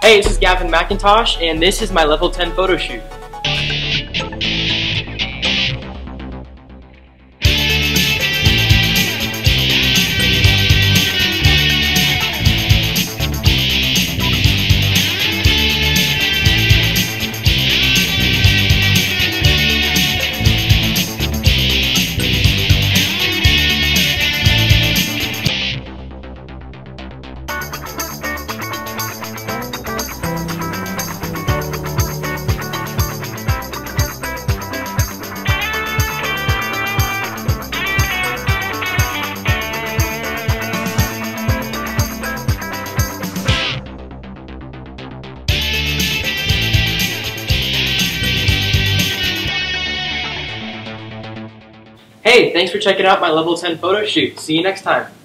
Hey, this is Gavin MacIntosh, and this is my level 10 photo shoot. Hey, thanks for checking out my level 10 photo shoot. See you next time.